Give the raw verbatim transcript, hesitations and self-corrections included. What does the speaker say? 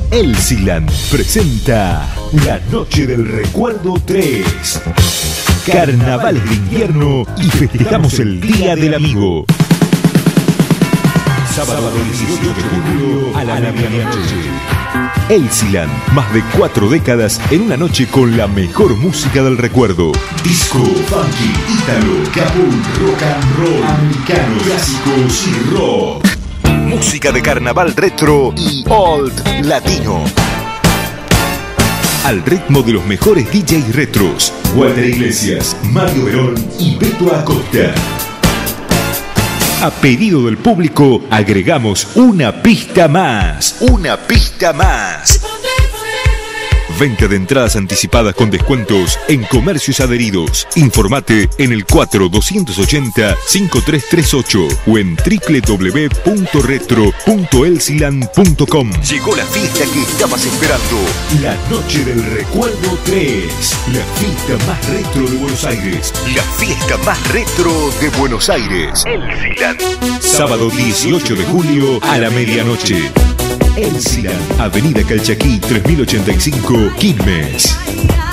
Elsiland presenta La Noche del Recuerdo tres. Carnavales de invierno y festejamos el Día del Amigo. Sábado dieciocho de julio a la medianoche. Elsiland, más de cuatro décadas en una noche con la mejor música del recuerdo. Disco, funky, ítalo, kabul, rock and roll, americano, clásicos y rock. Música de carnaval retro y old latino. Al ritmo de los mejores D Js retros. Walter Iglesias, Mario Verón y Beto Acosta. A pedido del público, agregamos una pista más. Una pista más. Venta de entradas anticipadas con descuentos en comercios adheridos. Informate en el cuatro dos ocho cero cinco tres tres ocho o en doble u doble u doble u punto retro punto elsiland punto com. Llegó la fiesta que estabas esperando. La Noche del Recuerdo tres. La fiesta más retro de Buenos Aires. La fiesta más retro de Buenos Aires. Elsiland. Sábado dieciocho de julio a la medianoche. Elsiland, Avenida Calchaquí tres mil ochenta y cinco, Quilmes.